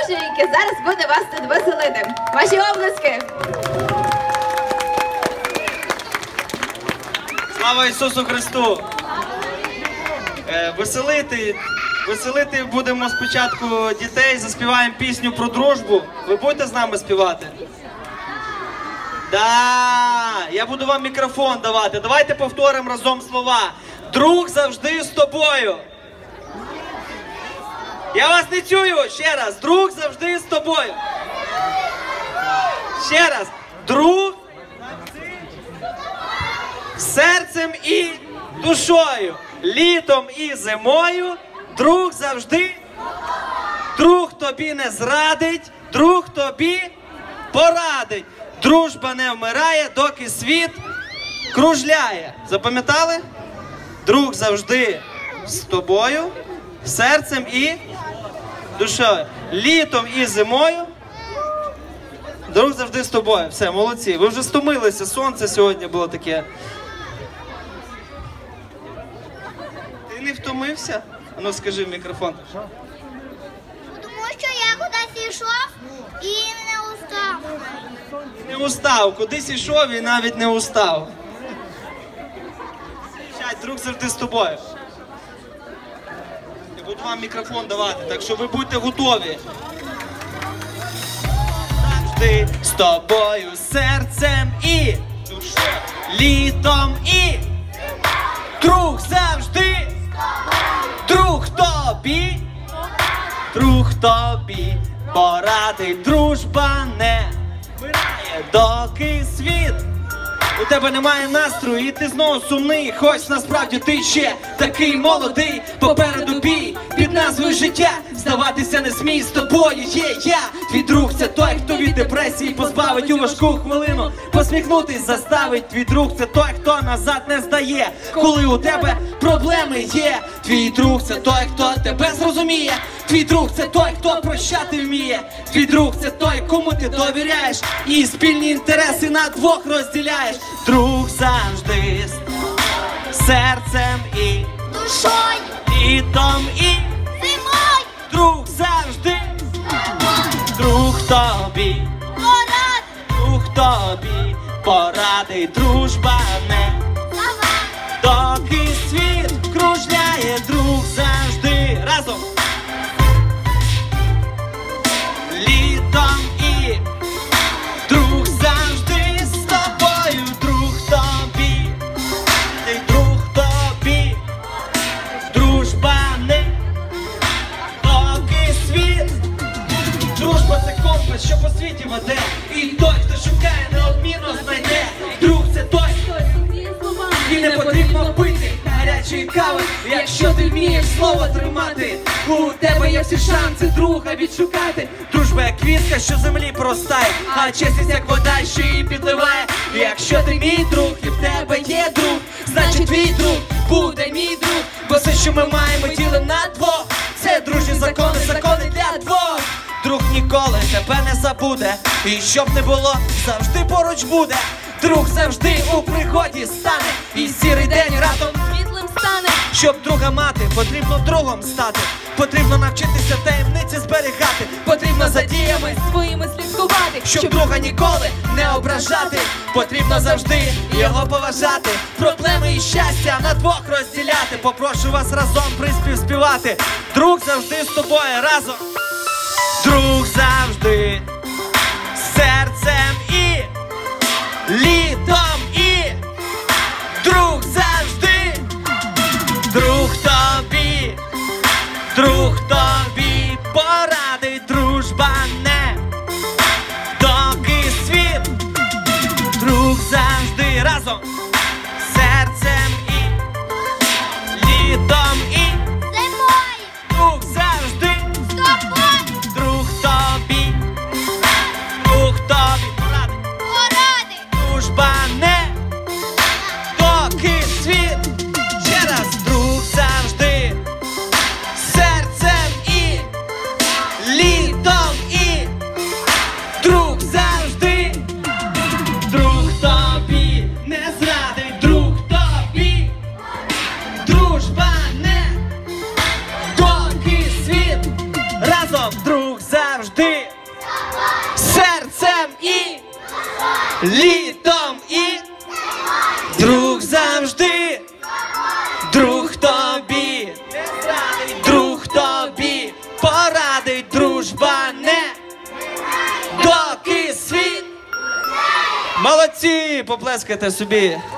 Божої, яке зараз буде вас тут веселити. Ваші оплески! Слава Ісусу Христу! Веселити будемо спочатку дітей, заспіваємо пісню про дружбу. Ви будете з нами співати? Да, я буду вам мікрофон давати. Давайте повторимо разом слова. Друг завжди з тобою. Я вас не чую. Ще раз. Друг завжди з тобою. Ще раз. Друг серцем і душою. Літом і зимою. Друг завжди. Друг тобі не зрадить. Друг тобі порадить. Дружба не вмирає, доки світ кружляє. Запам'ятали? Друг завжди з тобою, серцем і душою. Літом і зимою. Друг завжди з тобою. Все, молодці. Ви вже стомилися, сонце сьогодні було таке. Ти не втомився? Ну скажи в мікрофон. Тому що я кудись йшов і не устав. Не устав, кудись йшов і навіть не устав. Друг завжди з тобою. Я буду вам мікрофон давати, так що ви будьте готові. Завжди з тобою серцем і душею, літом і друг завжди. Друг тобі, друг тобі порадить. Дружба не вмирає, доки світ. У тебе немає настрою і ти знову сумний. Хоч насправді ти ще такий молодий. Попереду бій під назвою життя. Здаватися не смій, з тобою є я. Твій друг це той, хто від депресії позбавить у важку хвилину. Посміхнутись заставить. Твій друг це той, хто назад не здає, коли у тебе проблеми є. Твій друг це той, хто тебе зрозуміє. Твій друг це той, хто прощати вміє. Твій друг це той, кому ти довіряєш і спільні інтереси на двох розділяєш. Друг завжди з серцем і Душою, літом і зимою, друг завжди. Друг тобі, друг тобі порадить. Дружба не доки світ кружляє. Друг завжди. Разом. Літом і друг завжди з тобою. Друг тобі, ти друг тобі. Дружба не доки світ. Дружба це компас, що по світі веде. І той, хто шукає, неодмінно знайде. Друг це той, і не потрібно пити гарячої кави, якщо ти вмієш слово тримати. У тебе є всі шанси друга відшукати. Дружба як квітка, що землі простає, а чесність як вода, що її підливає. І якщо ти мій друг і в тебе є друг, значить твій друг буде мій друг. Бо все, що ми маємо, ділим на двох. Це дружні закони, закони для двох. Друг ніколи тебе не забуде, і щоб не було, завжди поруч буде. Друг завжди у пригоді стане, і сірий день разом світлим стане. Щоб друга мати, потрібно другом стати. Потрібно навчитися таємниці зберігати. Потрібно за діями своїми слідкувати. Щоб друга ніколи не ображати. Потрібно завжди його поважати. Проблеми і щастя на двох розділяти. Попрошу вас разом приспів співати. Друг завжди з тобою разом. Друг завжди з серцем і літом і друг завжди. Друг тобі, друг тобі порадить. Дружба не доки світ. Друг завжди разом серцем і літом і зимою, друг завжди. з тобою, Друг тобі, завжди, серцем і літом і друг завжди, друг тобі, друг тобі порадить, дружба не доки світ. Молодці, поплескайте собі.